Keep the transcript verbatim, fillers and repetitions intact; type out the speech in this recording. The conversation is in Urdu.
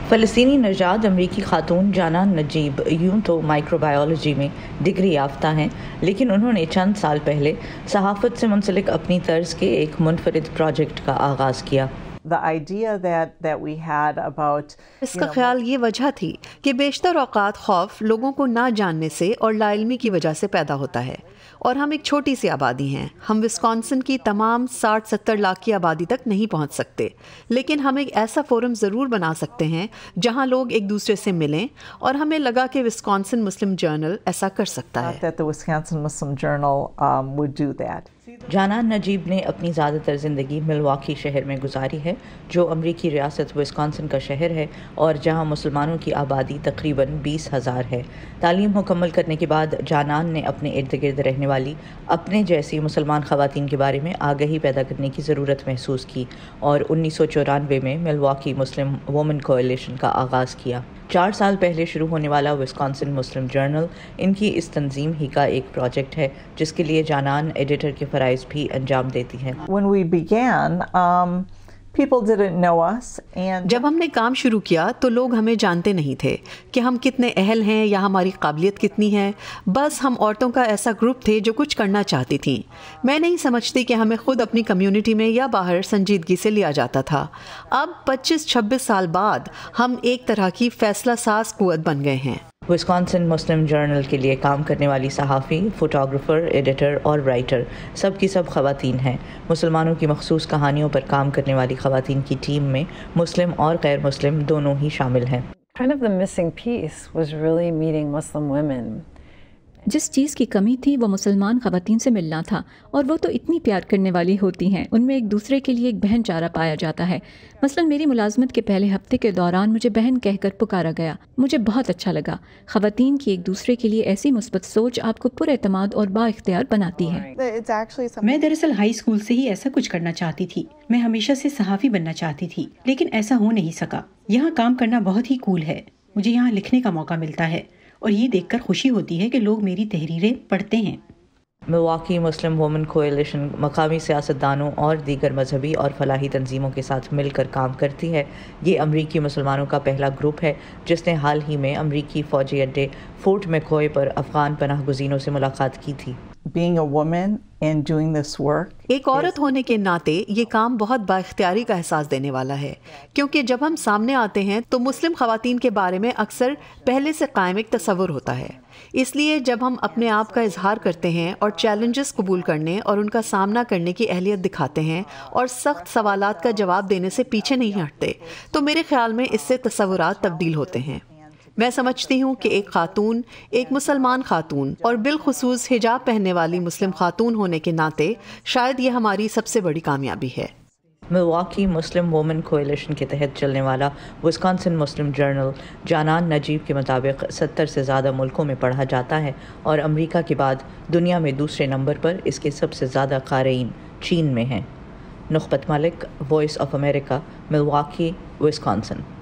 فلسطینی نژاد امریکی خاتون جانان نجیب یوں تو مائکرو بایولوجی میں ڈگری یافتہ ہیں، لیکن انہوں نے چند سال پہلے صحافت سے منسلک اپنی طرز کے ایک منفرد پروجیکٹ کا آغاز کیا۔ The idea that that we had about اس کا خیال یہ وجہ تھی کہ بیشتر اوقات خوف لوگوں کو نہ جاننے سے اور لا علمی کی وجہ سے پیدا ہوتا ہے، اور ہم ایک چھوٹی سی آبادی ہیں۔ ہم وسکانسن کی تمام ساٹھ ستر لاکھ کی آبادی تک نہیں پہنچ سکتے، لیکن ہم ایک ایسا فورم ضرور بنا سکتے ہیں جہاں لوگ ایک دوسرے سے ملیں، اور ہمیں لگا کہ وسکانسن مسلم جرنل ایسا کر سکتا ہے۔ that the Wisconsin Muslim Journal um, would do that. جانان نجیب نے اپنی زیادہ تر زندگی ملواکی شہر میں گزاری ہے، جو امریکی ریاست وسکانسن کا شہر ہے اور جہاں مسلمانوں کی آبادی تقریباً بیس ہزار ہے۔ تعلیم مکمل کرنے کے بعد جانان نے اپنے ارد گرد رہنے والی اپنے جیسی مسلمان خواتین کے بارے میں آگہی پیدا کرنے کی ضرورت محسوس کی اور انیس سو چورانوے میں ملواکی مسلم وومن کولیشن کا آغاز کیا۔ چار سال پہلے شروع ہونے والا وسکانسن مسلم جرنل ان کی اس تنظیم ہی کا ایک پروجیکٹ ہے، جس کے لیے جانان ایڈیٹر کے فرائض بھی انجام دیتی ہیں۔ When we began, um, people didn't know us and جب ہم نے کام شروع کیا تو لوگ ہمیں جانتے نہیں تھے کہ ہم کتنے اہل ہیں یا ہماری قابلیت کتنی ہے۔ بس ہم عورتوں کا ایسا گروپ تھے جو کچھ کرنا چاہتی تھیں۔ میں نہیں سمجھتی کہ ہمیں خود اپنی کمیونٹی میں یا باہر سنجیدگی سے لیا جاتا تھا۔ اب پچیس چھبیس سال بعد ہم ایک طرح کی فیصلہ ساز قوت بن گئے ہیں۔ وسکانسن مسلم جرنل کے لیے کام کرنے والی صحافی، فوٹوگرافر، ایڈیٹر اور رائٹر سب کی سب خواتین ہیں۔ مسلمانوں کی مخصوص کہانیوں پر کام کرنے والی خواتین کی ٹیم میں مسلم اور غیر مسلم دونوں ہی شامل ہیں۔ Kind of the missing piece was really meeting Muslim women. جس چیز کی کمی تھی وہ مسلمان خواتین سے ملنا تھا، اور وہ تو اتنی پیار کرنے والی ہوتی ہیں، ان میں ایک دوسرے کے لیے ایک بہن چارہ پایا جاتا ہے۔ مثلا میری ملازمت کے پہلے ہفتے کے دوران مجھے بہن کہہ کر پکارا گیا، مجھے بہت اچھا لگا۔ خواتین کی ایک دوسرے کے لیے ایسی مثبت سوچ آپ کو پر اعتماد اور با اختیار بناتی ہے۔ میں دراصل ہائی اسکول سے ہی ایسا کچھ کرنا چاہتی تھی۔ میں ہمیشہ سے صحافی بننا چاہتی تھی، لیکن ایسا ہو نہیں سکا۔ یہاں کام کرنا بہت ہی کول ہے، مجھے یہاں لکھنے کا موقع ملتا ہے، اور یہ دیکھ کر خوشی ہوتی ہے کہ لوگ میری تحریریں پڑھتے ہیں۔ ملواکی مسلم وومن کولیشن مقامی سیاستدانوں اور دیگر مذہبی اور فلاحی تنظیموں کے ساتھ مل کر کام کرتی ہے۔ یہ امریکی مسلمانوں کا پہلا گروپ ہے جس نے حال ہی میں امریکی فوجی اڈے فورٹ میکوئے پر افغان پناہ گزینوں سے ملاقات کی تھی۔ being a woman and doing this work. ایک عورت ہونے کے ناطے یہ کام بہت با اختیاری کا احساس دینے والا ہے، کیونکہ جب ہم سامنے آتے ہیں تو مسلم خواتین کے بارے میں اکثر پہلے سے قائم ایک تصور ہوتا ہے۔ اس لیے جب ہم اپنے آپ کا اظہار کرتے ہیں اور چیلنجز قبول کرنے اور ان کا سامنا کرنے کی اہلیت دکھاتے ہیں اور سخت سوالات کا جواب دینے سے پیچھے نہیں ہٹتے، تو میرے خیال میں اس سے تصورات تبدیل ہوتے ہیں۔ میں سمجھتی ہوں کہ ایک خاتون، ایک مسلمان خاتون اور بالخصوص حجاب پہننے والی مسلم خاتون ہونے کے ناطے شاید یہ ہماری سب سے بڑی کامیابی ہے۔ ملواکی مسلم وومن کولیشن کے تحت چلنے والا وسکانسن مسلم جرنل جانان نجیب کے مطابق ستر سے زیادہ ملکوں میں پڑھا جاتا ہے، اور امریکہ کے بعد دنیا میں دوسرے نمبر پر اس کے سب سے زیادہ قارئین چین میں ہیں۔ Nikhat Malik, voice of America, Milwaukee, Wisconsin.